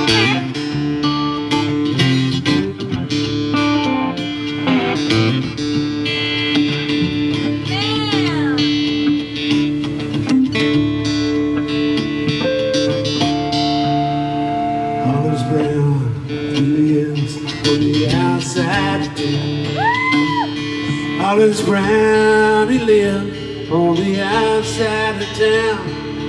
Hollis Brown, he lived on the outside of town.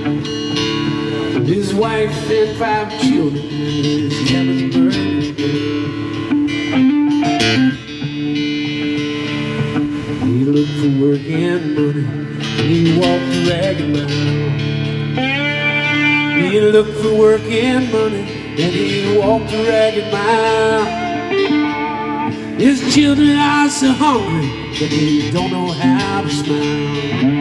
His wife and 5 children, his cabin burned down. He looked for work and money, he walked a ragged mile. He looked for work and money, and he walked a ragged mile. His children are so hungry that they don't know how to smile.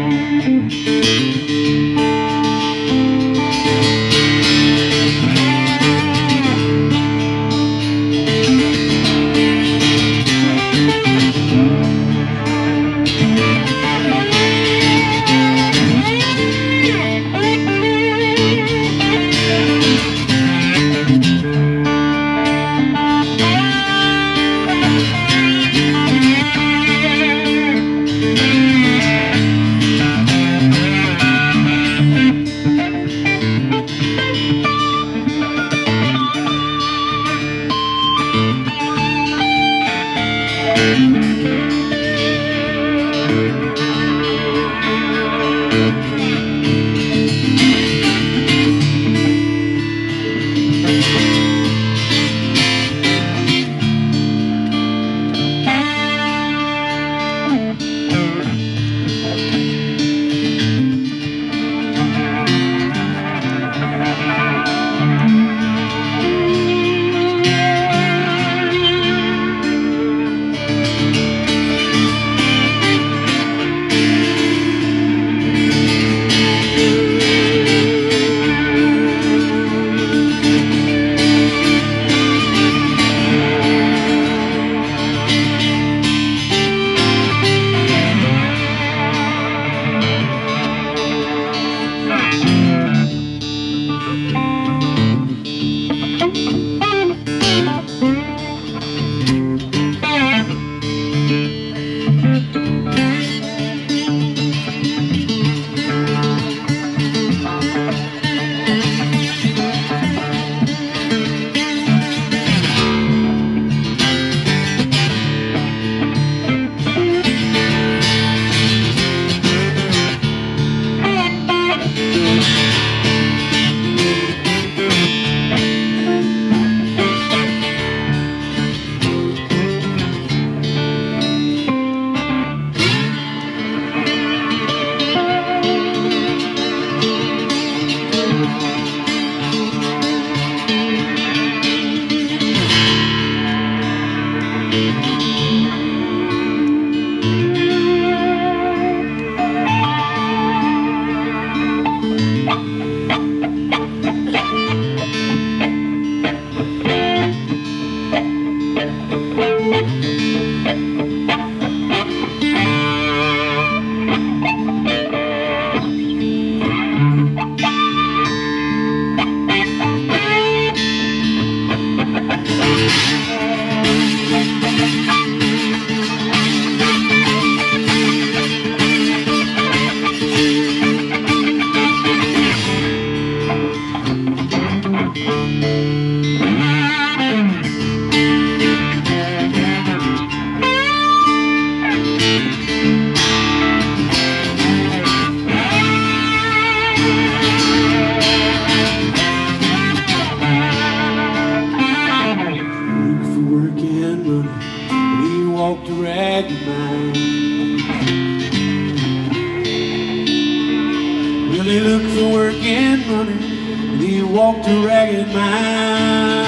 He looked for work and money, and he walked a ragged mile.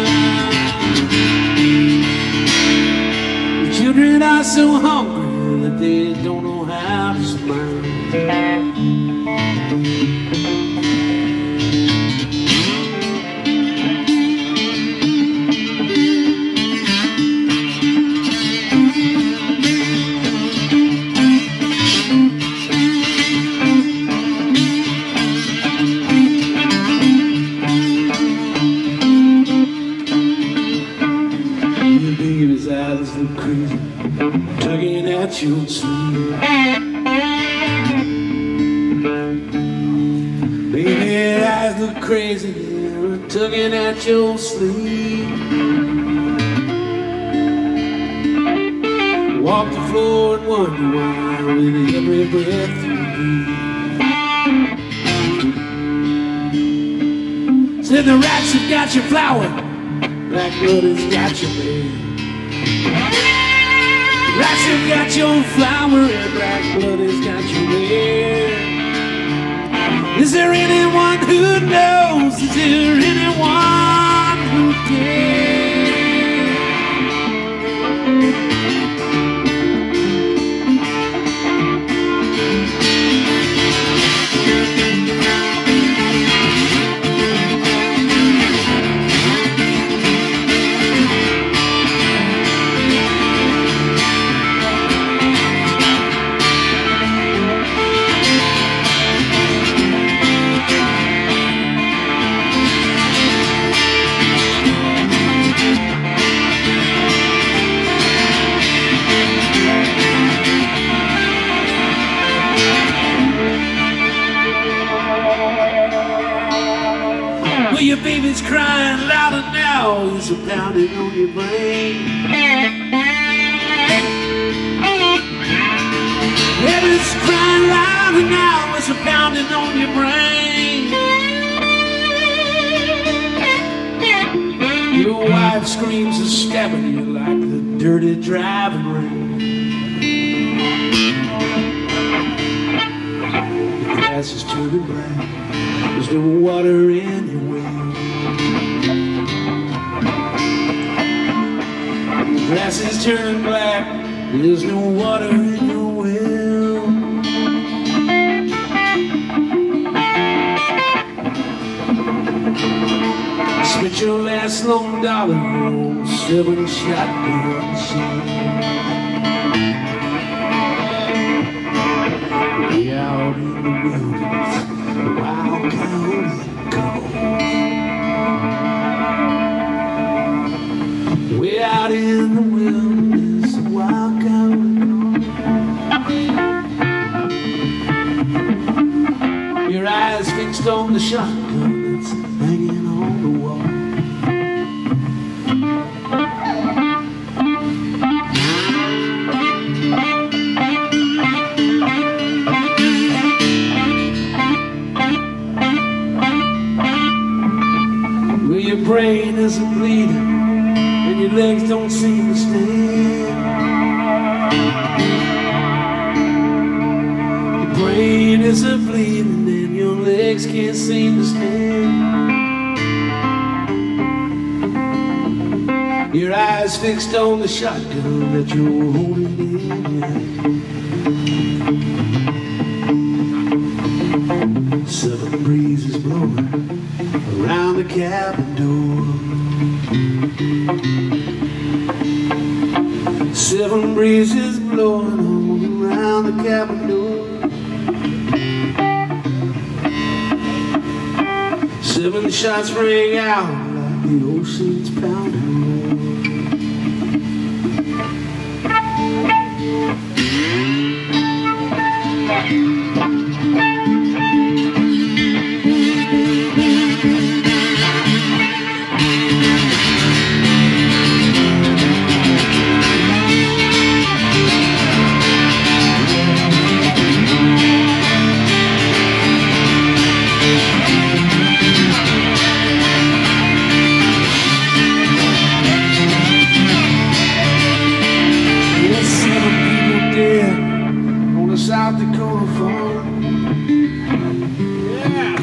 The children are so hungry that they don't know how to smile. crazy, tugging at your sleeve. Baby, eyes look crazy, they're tugging at your sleeve. Walk the floor and wonder why with every breath you breathe. Said the rats have got your flower, black blood has got your man. Rats have got your flower and black blood has got your man. Is there anyone who knows? Is there anyone who cares? Well, your baby's crying louder now, he's a pounding on your brain. Baby's crying louder now, it's a pounding on your brain. Your wife screams and stabbing you like the dirty driving rain. The grass is turning black, there's no water in your well. The grass is turning black, there's no water in your well. Spent your last long dollar on 7 shotgun shells. Way out in the wilderness, the wild coyote calls. Way out in the wilderness, the wild coyote calls. Your eyes fixed on the shotgun that's hanging on the wall. Your brain isn't bleeding and your legs don't seem to stand. Your brain isn't bleeding and your legs can't seem to stand. Your eyes fixed on the shotgun that you're holding in your hand. Southern breeze is blowing around the cabin door. 7 breezes blowing all around the cabin door. 7 shots ring out like the ocean's pounding roar. South Dakota farm. Yeah.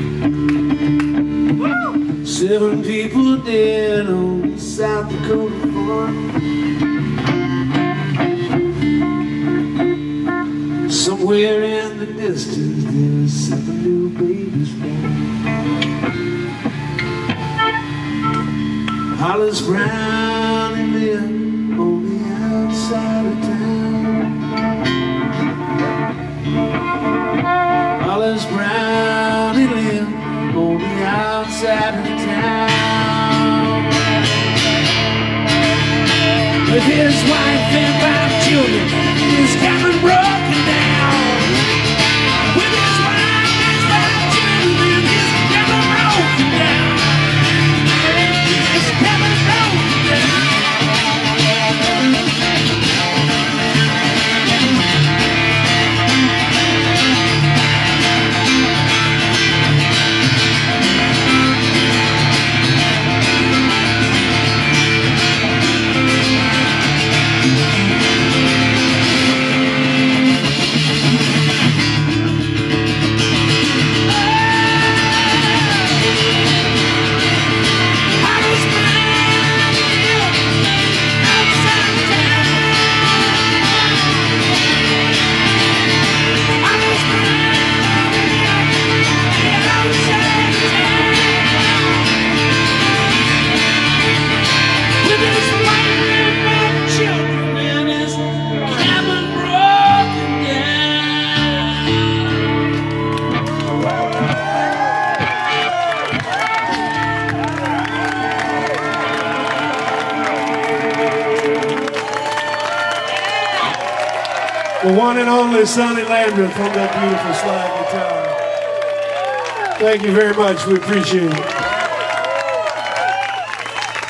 Woo! 7 people dead on the South Dakota farm. Somewhere in the distance there's 7 new babies born. Hollis Brown and lived on the outside of town. Hollis Brown, he lived on the outside of town. But with his wife and 5 children. His cabin broken down. With his wife and 5 children, his cabin broken down. His cabin broken down. The one and only Sonny Landreth on that beautiful slide guitar. Thank you very much. We appreciate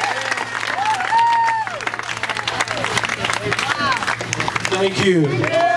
it. Thank you.